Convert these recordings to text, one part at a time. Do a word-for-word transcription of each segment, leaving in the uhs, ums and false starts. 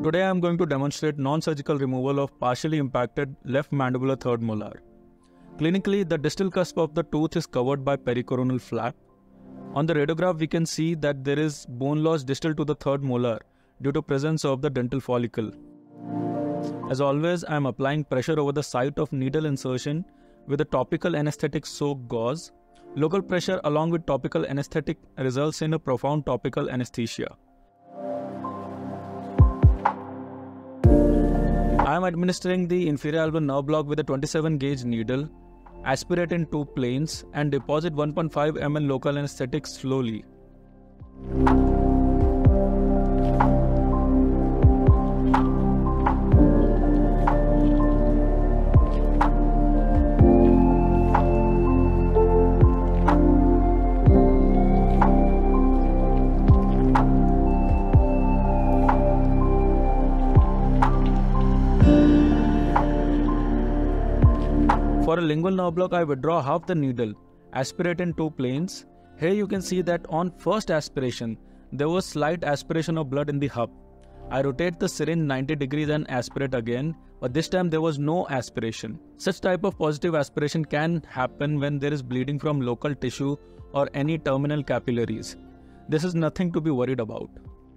Today I am going to demonstrate non-surgical removal of partially impacted left mandibular third molar. Clinically, the distal cusp of the tooth is covered by pericoronal flap. On the radiograph, we can see that there is bone loss distal to the third molar due to presence of the dental follicle. As always, I am applying pressure over the site of needle insertion with a topical anesthetic soaked gauze. Local pressure along with topical anesthetic results in a profound topical anesthesia. I am administering the inferior alveolar nerve block with a twenty-seven gauge needle, aspirate in two planes and deposit one point five milliliters local anesthetic slowly. For a lingual nerve block, I withdraw half the needle, aspirate in two planes. Here you can see that on first aspiration, there was slight aspiration of blood in the hub. I rotate the syringe ninety degrees and aspirate again, but this time there was no aspiration. Such type of positive aspiration can happen when there is bleeding from local tissue or any terminal capillaries. This is nothing to be worried about.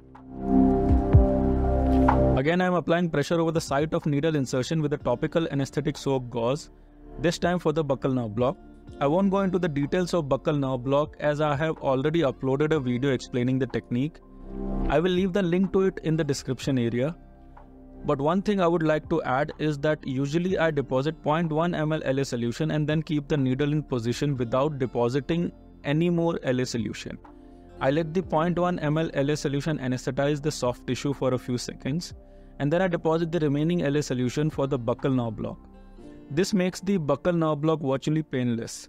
Again, I am applying pressure over the site of needle insertion with a topical anesthetic soaked gauze. This time for the buccal nerve block. I won't go into the details of buccal nerve block as I have already uploaded a video explaining the technique. I will leave the link to it in the description area. But one thing I would like to add is that usually I deposit zero point one milliliters L A solution and then keep the needle in position without depositing any more L A solution. I let the zero point one milliliters L A solution anesthetize the soft tissue for a few seconds and then I deposit the remaining L A solution for the buccal nerve block. This makes the buccal nerve block virtually painless.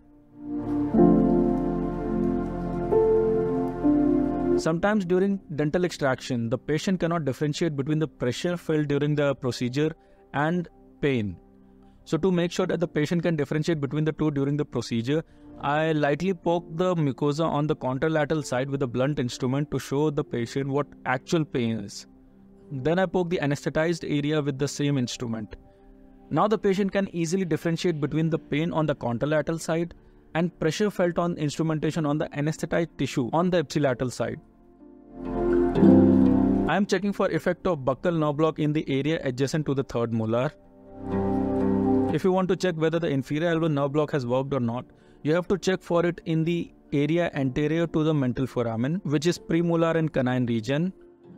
Sometimes during dental extraction, the patient cannot differentiate between the pressure felt during the procedure and pain. So to make sure that the patient can differentiate between the two during the procedure, I lightly poke the mucosa on the contralateral side with a blunt instrument to show the patient what actual pain is. Then I poke the anesthetized area with the same instrument. Now the patient can easily differentiate between the pain on the contralateral side and pressure felt on instrumentation on the anesthetized tissue on the ipsilateral side. I am checking for effect of buccal nerve block in the area adjacent to the third molar. If you want to check whether the inferior alveolar nerve block has worked or not, you have to check for it in the area anterior to the mental foramen, which is premolar and canine region.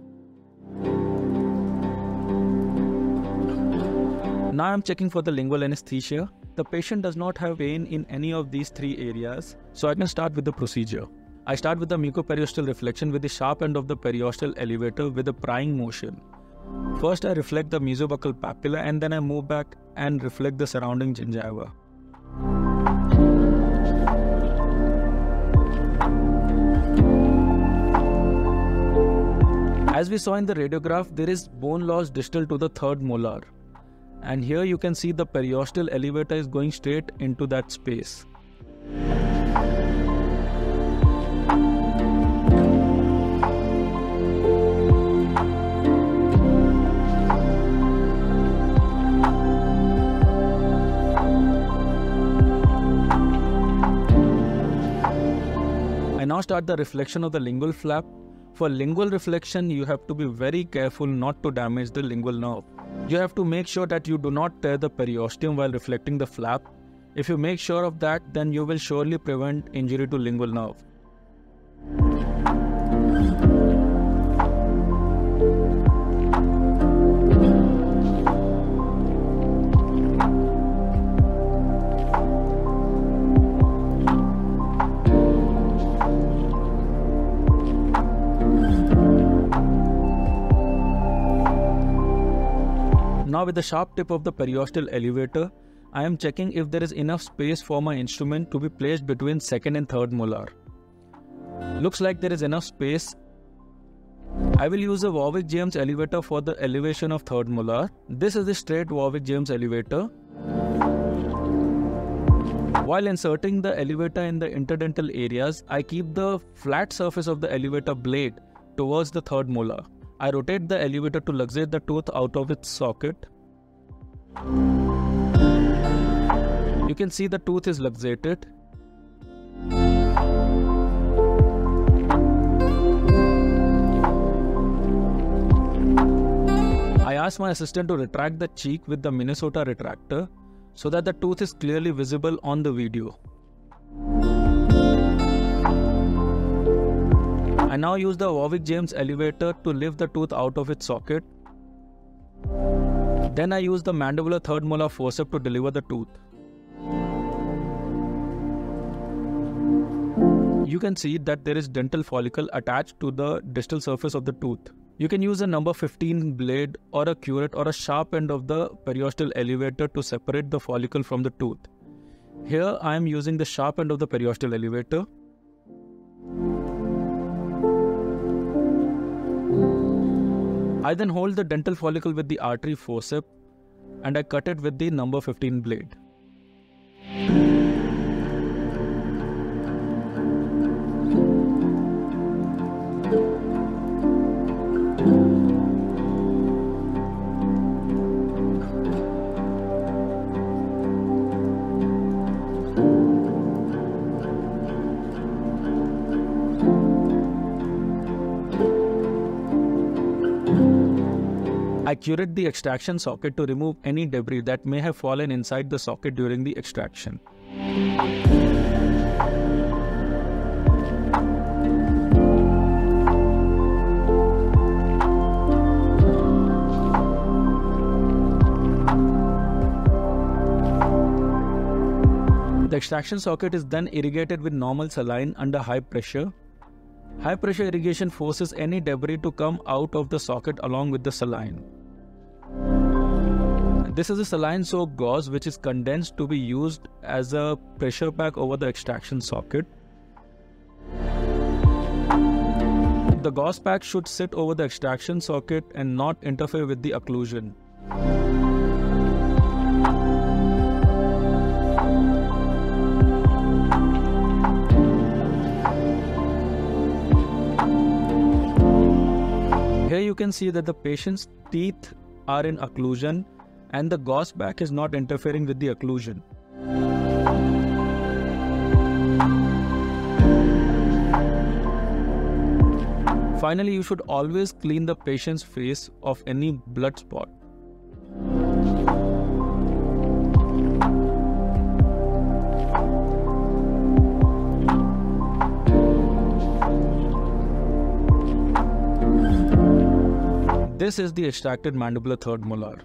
Now I am checking for the lingual anesthesia. The patient does not have pain in any of these three areas, so I can start with the procedure. I start with the Mucoperiosteal Reflection with the sharp end of the periosteal elevator with a prying motion. First I reflect the mesobuccal papilla and then I move back and reflect the surrounding gingiva. As we saw in the radiograph, there is bone loss distal to the third molar. And here you can see the periosteal elevator is going straight into that space. I now start the reflection of the lingual flap. For lingual reflection, you have to be very careful not to damage the lingual nerve. You have to make sure that you do not tear the periosteum while reflecting the flap. If you make sure of that, then you will surely prevent injury to lingual nerve. Now with the sharp tip of the periosteal elevator, I am checking if there is enough space for my instrument to be placed between second and third molar. Looks like there is enough space. I will use a Warwick James elevator for the elevation of third molar. This is the straight Warwick James elevator. While inserting the elevator in the interdental areas, I keep the flat surface of the elevator blade towards the third molar. I rotate the elevator to luxate the tooth out of its socket. You can see the tooth is luxated. I asked my assistant to retract the cheek with the Minnesota retractor so that the tooth is clearly visible on the video. I now use the Warwick James elevator to lift the tooth out of its socket. Then I use the Mandibular Third Molar forceps to deliver the tooth. You can see that there is dental follicle attached to the distal surface of the tooth. You can use a number fifteen blade or a curette or a sharp end of the periosteal elevator to separate the follicle from the tooth. Here I am using the sharp end of the periosteal elevator. I then hold the dental follicle with the artery forceps and I cut it with the number fifteen blade. I curette the extraction socket to remove any debris that may have fallen inside the socket during the extraction. The extraction socket is then irrigated with normal saline under high pressure. High pressure irrigation forces any debris to come out of the socket along with the saline. This is a saline soaked gauze which is condensed to be used as a pressure pack over the extraction socket. The gauze pack should sit over the extraction socket and not interfere with the occlusion. Here you can see that the patient's teeth are in occlusion and the gauze pack is not interfering with the occlusion. Finally, you should always clean the patient's face of any blood spot. This is the extracted mandibular third molar.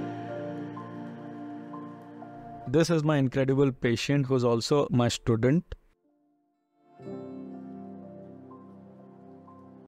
This is my incredible patient who is also my student.